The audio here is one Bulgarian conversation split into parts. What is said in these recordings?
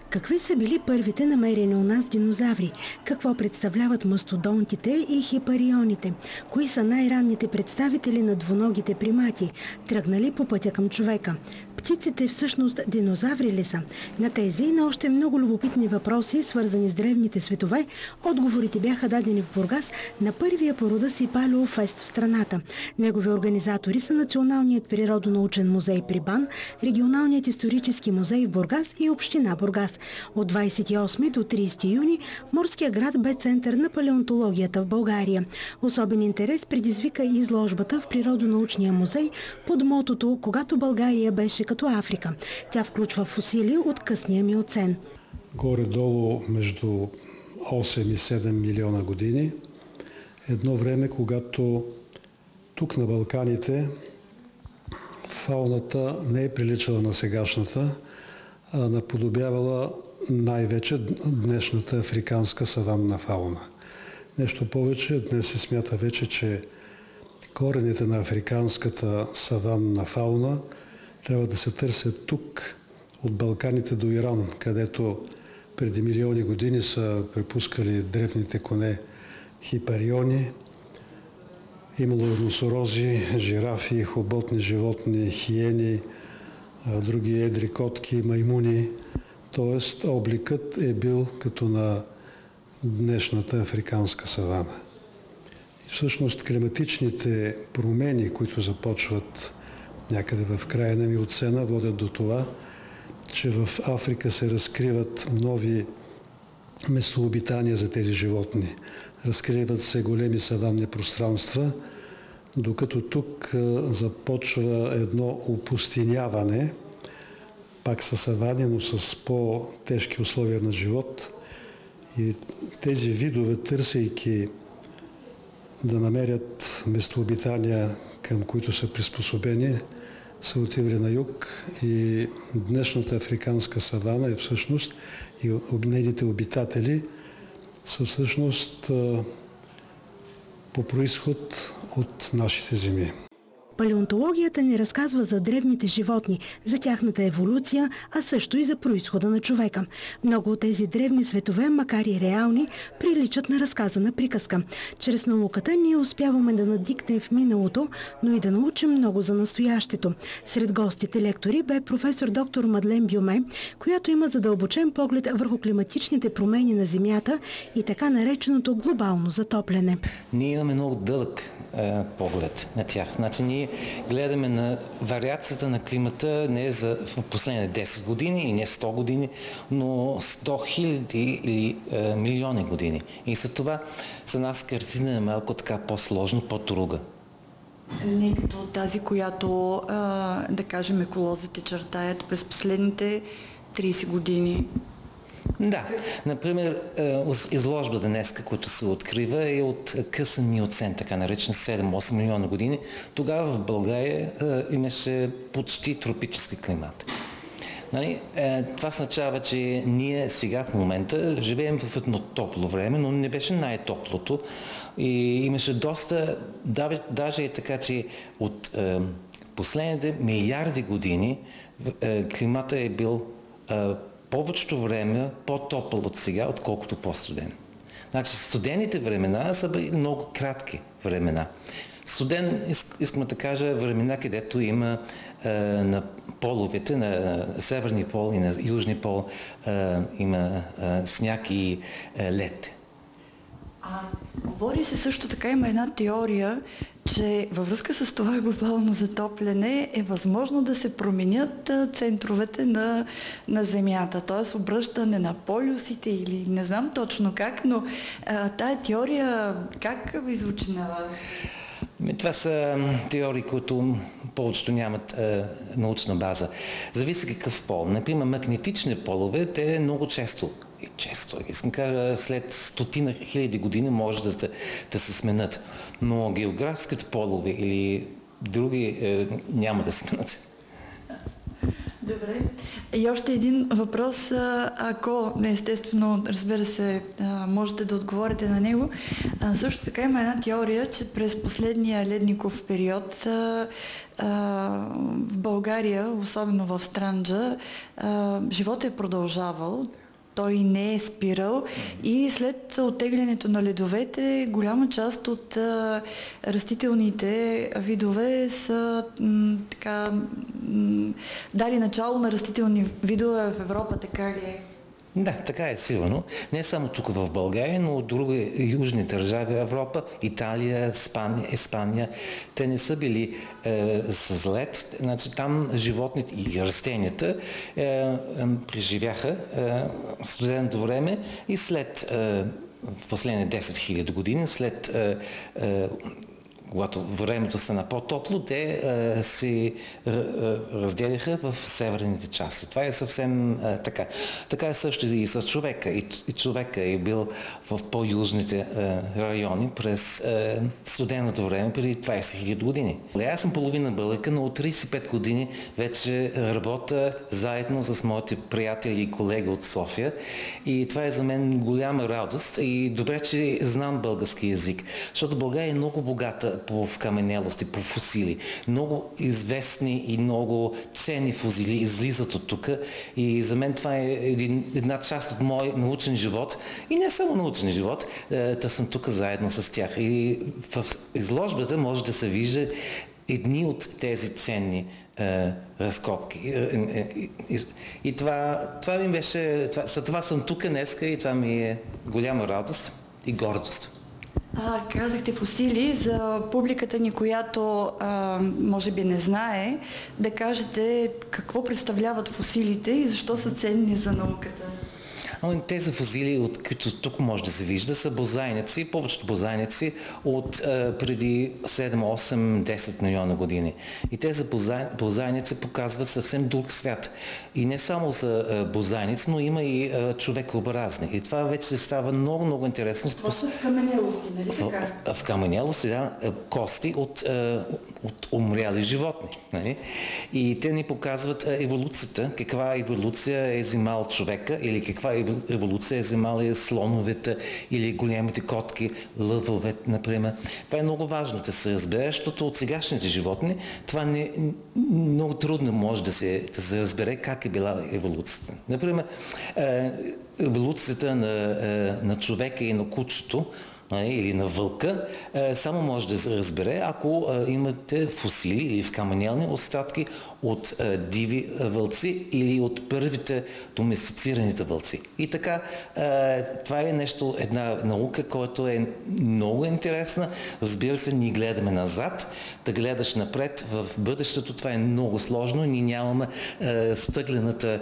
Какви са били първите намерени у нас динозаври? Какво представляват мастодонтите и хипарионите? Кои са най-ранните представители на двуногите примати, тръгнали по пътя към човека? Птиците всъщност динозаври ли са? На тези и на още много любопитни въпроси, свързани с древните светове, отговорите бяха дадени в Бургас на първия по рода си палеофест в страната. Негови организатори са Националният природонаучен музей при БАН, Регионалният исторически музей в Бургас и Община Бургас. От 28 до 30 юни морския град бе център на палеонтологията в България. Особен интерес предизвика и изложбата в Природонаучния музей под мотото «Когато България беше като Африка». Тя включва фосили от късния миоцен. Горе-долу между 8 и 7 милиона години. Едно време, когато тук на Балканите фауната не е приличала на сегашната, а наподобявала най-вече днешната африканска саванна фауна. Нещо повече, днес се смята вече, че корените на африканската саванна фауна трябва да се търсят тук, от Балканите до Иран, където преди милиони години са препускали древните коне хипариони. Имало носорози, жирафи, хоботни животни, хиени, други едри котки, маймуни. Тоест обликът е бил като на днешната африканска савана. И всъщност климатичните промени, които започват някъде в края на миоцена, водят до това, че в Африка се разкриват нови местообитания за тези животни. Разкриват се големи саванни пространства, докато тук започва едно опустиняване, пак със савани, но с по-тежки условия на живот. И тези видове, търсейки да намерят местообитания, към които са приспособени, са отивали на юг и днешната африканска савана е всъщност и нейните обитатели са всъщност по произход от нашите земи. Палеонтологията ни разказва за древните животни, за тяхната еволюция, а също и за произхода на човека. Много от тези древни светове, макар и реални, приличат на разказана приказка. Чрез науката ние успяваме да надникнем в миналото, но и да научим много за настоящето. Сред гостите лектори бе професор доктор Мадлен Бюме, която има задълбочен поглед върху климатичните промени на Земята и така нареченото глобално затопляне. Ние имаме много дълъг поглед на тях. Значи ние гледаме на вариацията на климата не в последните 10 години и не 100 години, но 100 хиляди или милиони години. И за това за нас картина е малко така по-сложна, по-друга. Не като тази, която, да кажем, еколозите чертаят през последните 30 години. Да, например, изложбата днеска, която се открива, е от късен миоцен, така наречен 7-8 милиона години. Тогава в България имаше почти тропически климат. Нали? Това означава, че ние сега в момента живеем в едно топло време, но не беше най-топлото. И имаше доста, даже е така, че от последните милиарди години климата е бил повечето време по-топъл от сега, отколкото по-студен. Значи студените времена са много кратки времена. Студен, искам да кажа, времена, където има на половете, на Северни пол и на Южни пол има сняг и лед. Говори се също така, има една теория, че във връзка с това глобално затопляне е възможно да се променят центровете на Земята, т.е. обръщане на полюсите или не знам точно как, но тая теория как ви звучи на вас? Това са теории, които повечето нямат научна база. Зависи какъв пол. Например, магнетични полове, те много често, искам да кажа, след стотина хиляди години може да се сменят. Но географските полове или други няма да сменят. Добре. Добре. И още един въпрос, ако естествено, разбира се, можете да отговорите на него. Също така има една теория, че през последния ледников период в България, особено в Странджа, животът е продължавал. Той не е спирал и след оттеглянето на ледовете голяма част от растителните видове са дали начало на растителни видове в Европа, така ли е? Да, така е сигурно. Не само тук в България, но от други южни държави в Европа, Италия, Испания, те не са били с лед. Значи, там животните и растенията преживяха студеното време и след в последните 10 000 години, след когато времето стана по-топло, те се разделяха в северните части. Това е съвсем така. Така е също и с човека. И човека е бил в по-южните райони през студеното време, преди 20 000 години. Аз съм половина българка, но от 35 години вече работя заедно с моите приятели и колеги от София. И това е за мен голяма радост и добре, че знам български език, защото България е много богата по вкаменелости, по фусили. Много известни и много ценни фусили излизат от тук и за мен това е една част от мой научен живот и не само научен живот, да съм тук заедно с тях. И в изложбата може да се вижда едни от тези ценни разкопки. И това ми беше, за това съм тук днеска и това ми е голяма радост и гордост. Казахте фусили за публиката ни, която може би не знае, да кажете какво представляват фусилите и защо са ценни за науката. Тези фусили, от които тук може да се вижда, са бозайници, повечето бозайници от преди 7, 8, 10 милиона години. И тези бозайници показват съвсем друг свят. И не само са бозайници, но има и човекообразни. И това вече става много, много интересно. Това са в каменелости, нали така? В каменелости, да, кости от умряли животни. Нали? И те ни показват еволюцията, каква еволюция е взимал човека или каква еволюция е взимала слоновете или големите котки, лъвовете, например. Това е много важно да се разбере, защото от сегашните животни това много трудно може да се разбере как е била еволюцията. Например, еволюцията на човека и на кучето или на вълка, само може да се разбере, ако имате фусили или вкаменелни остатки от диви вълци или от първите доместицираните вълци. И така, това е една наука, която е много интересна. Разбира се, ние гледаме назад, да гледаш напред в бъдещето, това е много сложно, ние нямаме стъклената...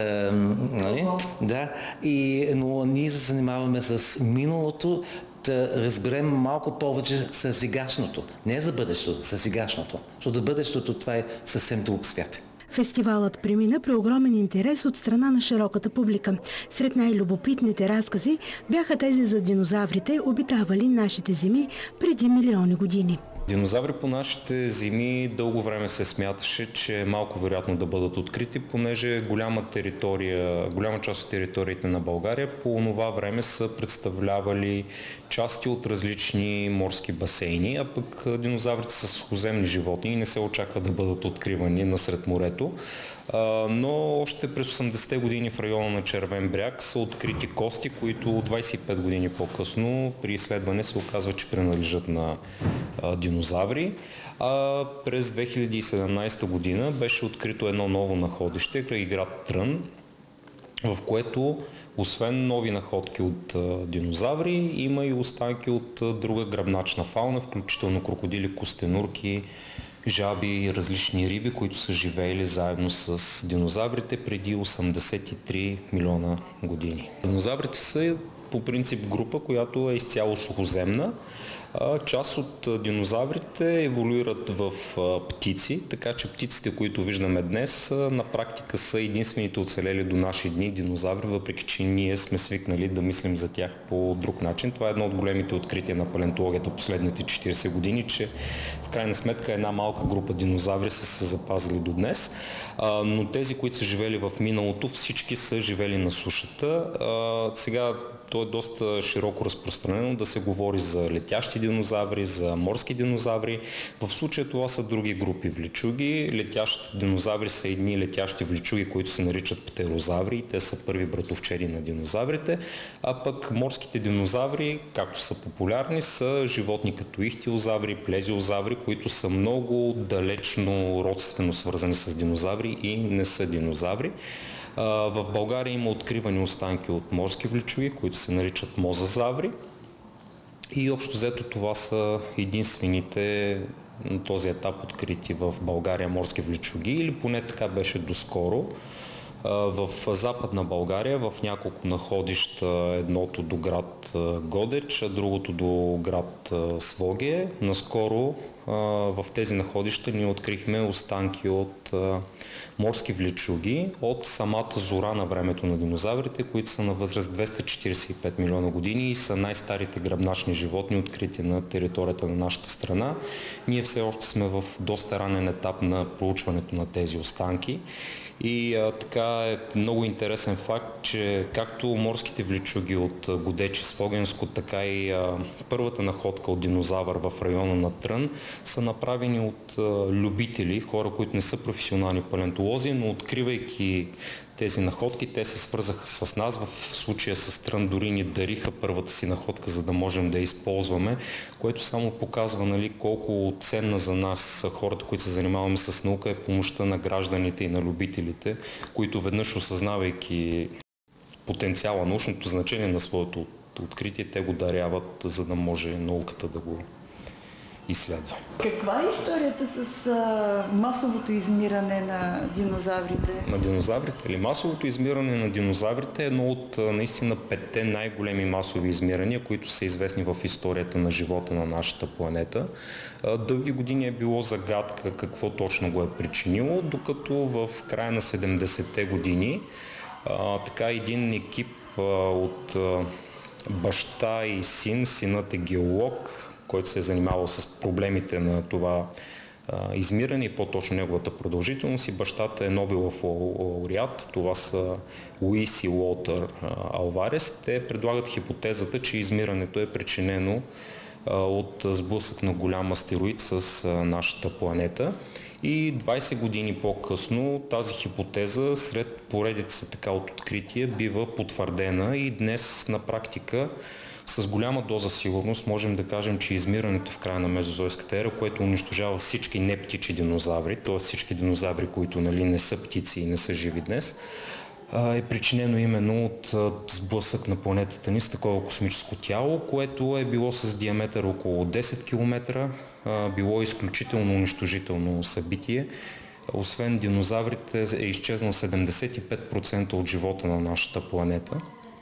но ние се занимаваме с миналото, да разберем малко повече с сегашното. Не за бъдещето, с сегашното. Защото бъдещето това е съвсем друг свят. Фестивалът премина при огромен интерес от страна на широката публика. Сред най-любопитните разкази бяха тези за динозаврите, обитавали нашите земи преди милиони години. Динозаври по нашите земи дълго време се смяташе, че е малко вероятно да бъдат открити, понеже голяма част от териториите на България по това време са представлявали части от различни морски басейни, а пък динозаврите са сухоземни животни и не се очаква да бъдат откривани насред морето. Но още през 80-те години в района на Червен бряг са открити кости, които 25 години по-късно при изследване се оказва, че принадлежат на динозаври. През 2017 година беше открито едно ново находище край град Трън, в което освен нови находки от динозаври, има и останки от друга гръбначна фауна, включително крокодили, костенурки, жаби и различни риби, които са живеели заедно с динозаврите преди 83 милиона години. Динозаврите са по принцип група, която е изцяло сухоземна. Част от динозаврите еволюират в птици, така че птиците, които виждаме днес, на практика са единствените оцелели до наши дни динозаври, въпреки че ние сме свикнали да мислим за тях по друг начин. Това е едно от големите открития на палеонтологията последните 40 години, че в крайна сметка една малка група динозаври са се запазили до днес, но тези, които са живели в миналото, всички са живели на сушата. Сега то е доста широко разпространено да се говори за летящи динозаври, за морски динозаври. В случая това са други групи влечуги. Летящите динозаври са едни летящи влечуги, които се наричат птерозаври. Те са първи братовчеди на динозаврите. А пък морските динозаври, както са популярни, са животни като ихтиозаври, плезиозаври, които са много далечно родствено свързани с динозаври и не са динозаври. В България има откривани останки от морски влечуги, които се наричат мозазаври. И общо взето това са единствените на този етап открити в България морски влечуги, или поне така беше доскоро. В Западна България, в няколко находища, едното до град Годеч, а другото до град Своге. Наскоро в тези находища ние открихме останки от морски влечуги от самата зора на времето на динозаврите, които са на възраст 245 милиона години и са най-старите гръбначни животни, открити на територията на нашата страна. Ние все още сме в доста ранен етап на проучването на тези останки. И така е много интересен факт, че както морските влечуги от Годеч и Свогенско, така и първата находка от динозавър в района на Трън са направени от любители, хора, които не са професионални палеонтолози, но откривайки тези находки, те се свързаха с нас. В случая с Трън дори ни дариха първата си находка, за да можем да я използваме, което само показва, нали, колко ценна за нас хората, които се занимаваме с наука, е помощта на гражданите и на любителите, които веднъж осъзнавайки потенциала, научното значение на своето откритие, те го даряват, за да може науката да го изследва. Каква е историята с масовото измиране на динозаврите? На динозаврите или масовото измиране на динозаврите е едно от наистина 5-те най-големи масови измирания, които са известни в историята на живота на нашата планета. Дълги години е било загадка какво точно го е причинило, докато в края на 70-те години така един екип от баща и син, синът е геолог, който се е занимавал с проблемите на това измиране и по-точно неговата продължителност, и бащата е Нобелов лауреат. Това са Луис и Уолтер Алварес. Те предлагат хипотезата, че измирането е причинено от сблъсък на голям астероид с нашата планета. И 20 години по-късно тази хипотеза сред поредица така от открития бива потвърдена и днес на практика с голяма доза сигурност можем да кажем, че измирането в края на мезозойската ера, което унищожава всички нептичи динозаври, т.е. всички динозаври, които, нали, не са птици и не са живи днес, е причинено именно от сблъсък на планетата ни с такова космическо тяло, което е било с диаметър около 10 км, било изключително унищожително събитие. Освен динозаврите е изчезнал 75% от живота на нашата планета.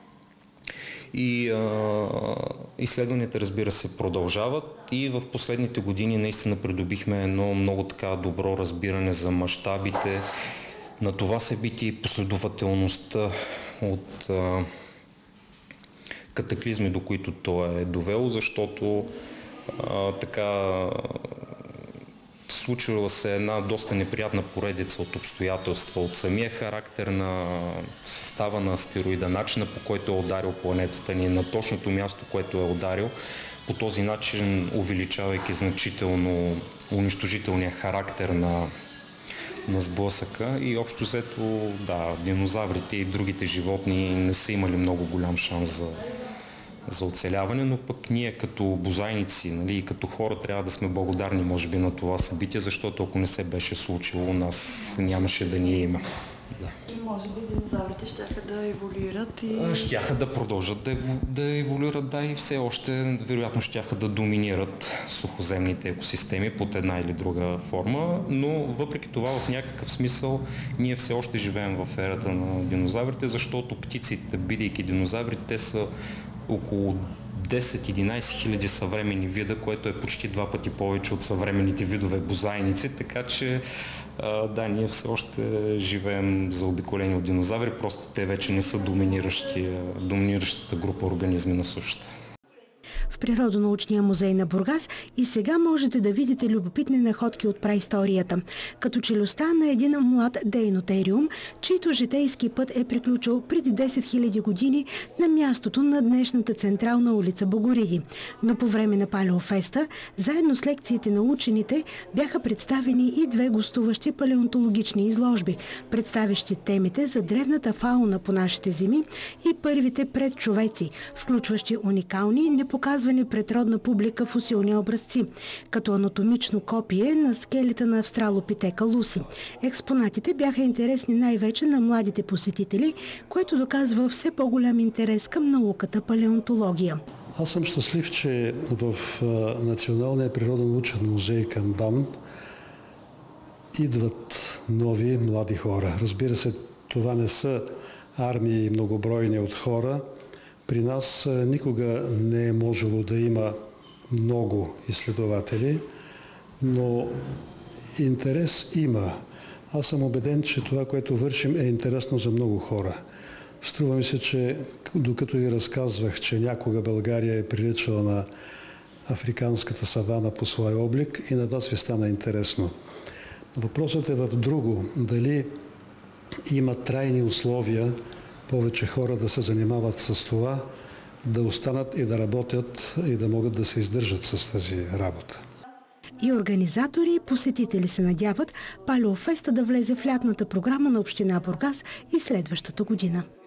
И изследванията, разбира се, продължават и в последните години наистина придобихме едно много така добро разбиране за мащабите на това събитие и последователността от катаклизми, до които то е довело, защото така случила се една доста неприятна поредица от обстоятелства, от самия характер на състава на астероида, начина по който е ударил планетата ни, на точното място, което е ударил, по този начин увеличавайки значително унищожителния характер на сблъсъка, и общо взето, да, динозаврите и другите животни не са имали много голям шанс за оцеляване, но пък ние като бозайници, нали, и като хора трябва да сме благодарни, може би, на това събитие, защото ако не се беше случило, нас нямаше да ни има. Да. И може би динозаврите щяха да еволюират и... Щяха да продължат да еволюират, да, и все още вероятно щяха да доминират сухоземните екосистеми под една или друга форма, но въпреки това в някакъв смисъл ние все още живеем в ерата на динозаврите, защото птиците, бидейки динозаври, те са около 10-11 хиляди съвременни вида, което е почти 2 пъти повече от съвременните видове бозайници, така че да, ние все още живеем заобиколени от динозаври, просто те вече не са доминиращата група организми на сушата. В Природонаучния музей на Бургас и сега можете да видите любопитни находки от праисторията, като челюстта на един млад дейнотериум, чийто житейски път е приключил преди 10 000 години на мястото на днешната централна улица Богориди. Но по време на Палеофеста, заедно с лекциите на учените, бяха представени и 2 гостуващи палеонтологични изложби, представящи темите за древната фауна по нашите земи и първите предчовеци, включващи уникални, непоказвани пред родна публика фосилни образци, като анатомично копие на скелета на австралопитека Луси. Експонатите бяха интересни най-вече на младите посетители, което доказва все по-голям интерес към науката палеонтология. Аз съм щастлив, че в Националния природонаучен музей към БАН идват нови млади хора. Разбира се, това не са армии многобройни от хора. При нас никога не е можело да има много изследователи, но интерес има. Аз съм убеден, че това, което вършим, е интересно за много хора. Струва ми се, че докато ви разказвах, че някога България е приличала на африканската савана по своя облик, и на вас ви стана интересно. Въпросът е в друго. Дали има трайни условия повече хора да се занимават с това, да останат и да работят и да могат да се издържат с тази работа. И организатори и посетители се надяват Палеофеста да влезе в лятната програма на община Бургас и следващата година.